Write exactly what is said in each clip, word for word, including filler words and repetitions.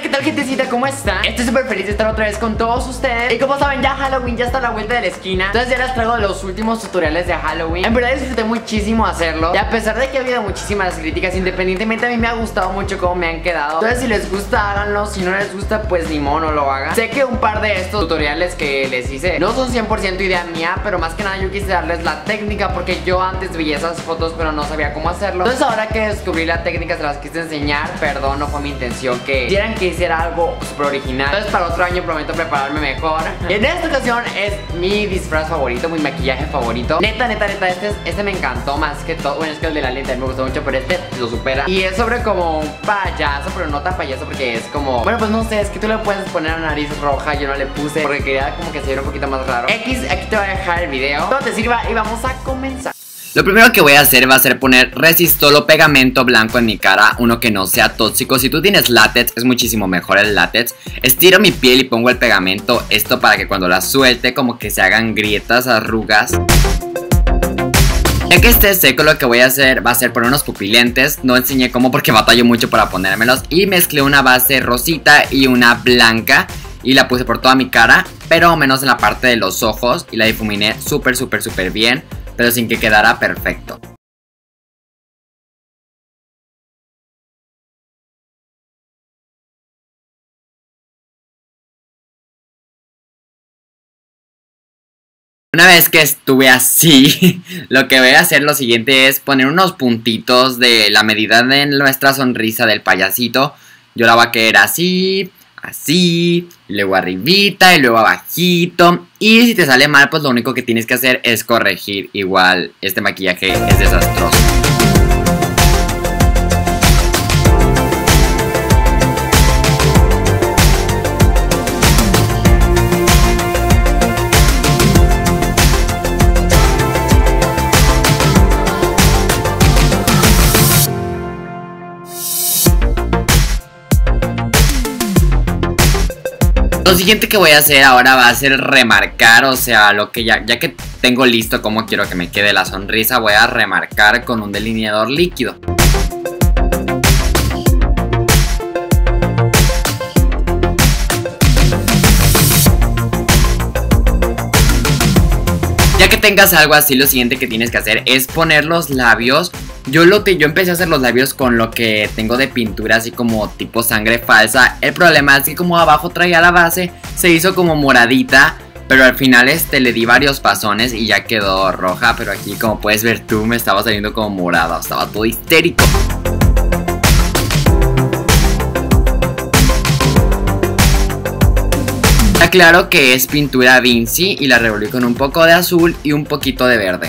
Hola, ¿qué tal, gentecita? ¿Cómo están? Estoy súper feliz de estar otra vez con todos ustedes. Y como saben, ya Halloween ya está a la vuelta de la esquina. Entonces ya les traigo los últimos tutoriales de Halloween. En verdad disfruté muchísimo hacerlo. Y a pesar de que ha habido muchísimas críticas, independientemente, a mí me ha gustado mucho cómo me han quedado. Entonces si les gusta, háganlo. Si no les gusta, pues ni modo, no lo hagan. Sé que un par de estos tutoriales que les hice no son cien por ciento idea mía, pero más que nada yo quise darles la técnica, porque yo antes veía esas fotos pero no sabía cómo hacerlo. Entonces ahora que descubrí la técnica se las quise enseñar. Perdón, no fue mi intención que quieran que hiciera algo super original. Entonces para otro año prometo prepararme mejor. En esta ocasión es mi disfraz favorito, mi maquillaje favorito. Neta, neta, neta, este, este me encantó más que todo. Bueno, es que el de la lenta me gustó mucho, pero este lo supera. Y es sobre como un payaso, pero no tan payaso porque es como... Bueno, pues no sé, es que tú le puedes poner una nariz roja. Yo no le puse porque quería como que se viera un poquito más raro. X, aquí te voy a dejar el video. Todo te sirva y vamos a comenzar. Lo primero que voy a hacer va a ser poner Resistol o pegamento blanco en mi cara, uno que no sea tóxico. Si tú tienes látex, es muchísimo mejor el látex. Estiro mi piel y pongo el pegamento, esto para que cuando la suelte como que se hagan grietas, arrugas. Ya que esté seco, lo que voy a hacer va a ser poner unos pupilentes. No enseñé cómo porque batallo mucho para ponérmelos. Y mezclé una base rosita y una blanca y la puse por toda mi cara, pero menos en la parte de los ojos. Y la difuminé súper, súper, súper bien, pero sin que quedara perfecto. Una vez que estuve así, lo que voy a hacer lo siguiente es poner unos puntitos de la medida de nuestra sonrisa del payasito. Yo la voy a querer así, así, y luego arribita y luego abajito. Y si te sale mal, pues lo único que tienes que hacer es corregir. Igual este maquillaje es desastroso. Lo siguiente que voy a hacer ahora va a ser remarcar, o sea, lo que ya, ya que tengo listo cómo quiero que me quede la sonrisa, voy a remarcar con un delineador líquido. Ya que tengas algo así, lo siguiente que tienes que hacer es poner los labios. Yo, lo te, yo empecé a hacer los labios con lo que tengo de pintura, así como tipo sangre falsa. El problema es que como abajo traía la base, se hizo como moradita, pero al final este le di varios pasones y ya quedó roja. Pero aquí, como puedes ver tú, me estaba saliendo como morada, estaba todo histérico. Claro que es pintura Vinci y la revolví con un poco de azul y un poquito de verde.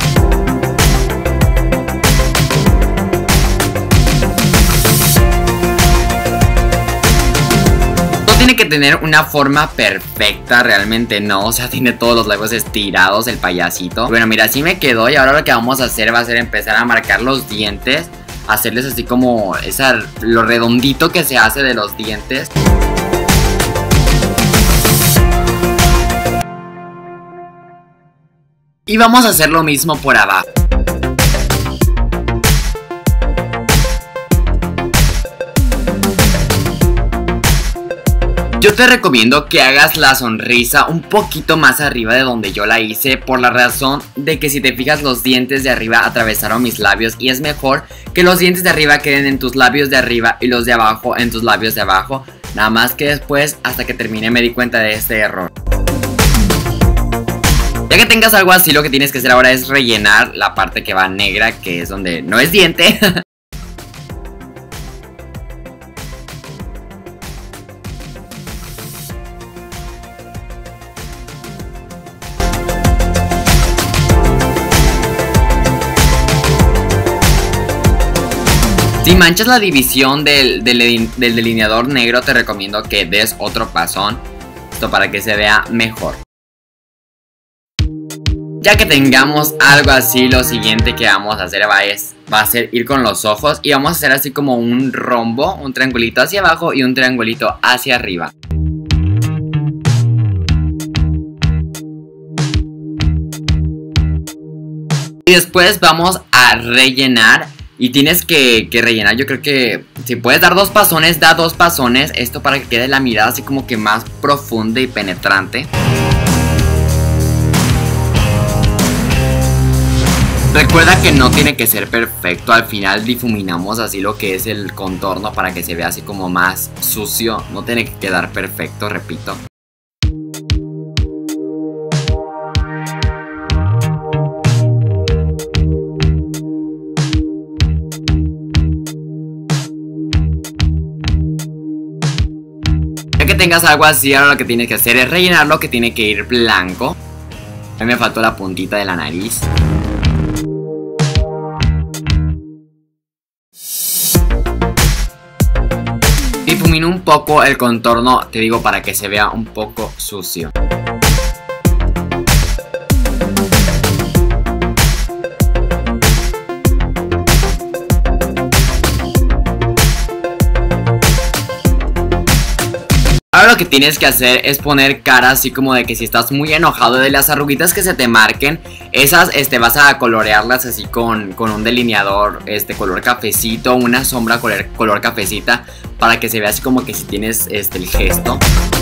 No tiene que tener una forma perfecta, realmente no, o sea, tiene todos los labios estirados el payasito. Bueno, mira, así me quedó y ahora lo que vamos a hacer va a ser empezar a marcar los dientes, hacerles así como esa, lo redondito que se hace de los dientes. Y vamos a hacer lo mismo por abajo. Yo te recomiendo que hagas la sonrisa un poquito más arriba de donde yo la hice, por la razón de que si te fijas, los dientes de arriba atravesaron mis labios y es mejor que los dientes de arriba queden en tus labios de arriba y los de abajo en tus labios de abajo. Nada más que después, hasta que terminé, me di cuenta de este error. Ya que tengas algo así, lo que tienes que hacer ahora es rellenar la parte que va negra, que es donde no es diente. Si manchas la división del, del, del delineador negro, te recomiendo que des otro pasón, esto para que se vea mejor. Ya que tengamos algo así, lo siguiente que vamos a hacer va, es, va a ser ir con los ojos y vamos a hacer así como un rombo, un triangulito hacia abajo y un triangulito hacia arriba. Y después vamos a rellenar Y tienes que, que rellenar, yo creo que si puedes dar dos pasones, da dos pasones. Esto para que quede la mirada así como que más profunda y penetrante. Recuerda que no tiene que ser perfecto, al final difuminamos así lo que es el contorno para que se vea así como más sucio. No tiene que quedar perfecto, repito. Ya que tengas algo así, ahora lo que tienes que hacer es rellenarlo, que tiene que ir blanco. A mí me faltó la puntita de la nariz. Difumino un poco el contorno, te digo, para que se vea un poco sucio. Ahora lo que tienes que hacer es poner cara así como de que si estás muy enojado, de las arruguitas que se te marquen, esas este, vas a colorearlas así con, con un delineador este, color cafecito, una sombra color, color cafecita, para que se vea así como que si tienes este, el gesto.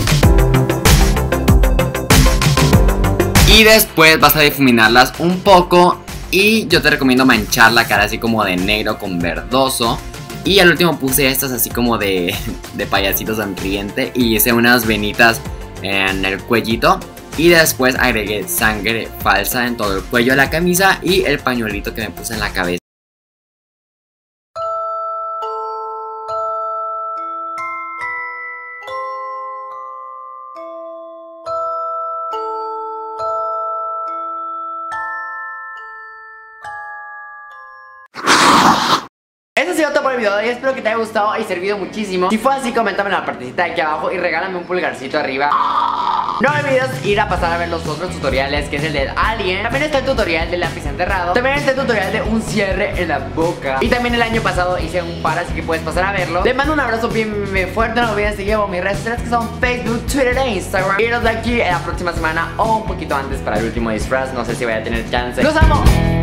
Y después vas a difuminarlas un poco y yo te recomiendo manchar la cara así como de negro con verdoso. Y al último puse estas así como de, de payasito sonriente y hice unas venitas en el cuellito. Y después agregué sangre falsa en todo el cuello de la camisa y el pañuelito que me puse en la cabeza. Eso ha sido todo por el video de hoy, espero que te haya gustado y servido muchísimo. Si fue así, coméntame en la partecita de aquí abajo y regálame un pulgarcito arriba. No olvides ir a pasar a ver los otros tutoriales, que es el del alien. También está el tutorial del lápiz enterrado. También está el tutorial de un cierre en la boca. Y también el año pasado hice un par, así que puedes pasar a verlo. Les mando un abrazo bien, bien fuerte. No olviden seguir mis redes sociales, que son Facebook, Twitter e Instagram. Y nos vemos aquí en la próxima semana o un poquito antes para el último disfraz. No sé si voy a tener chance. ¡Los amo!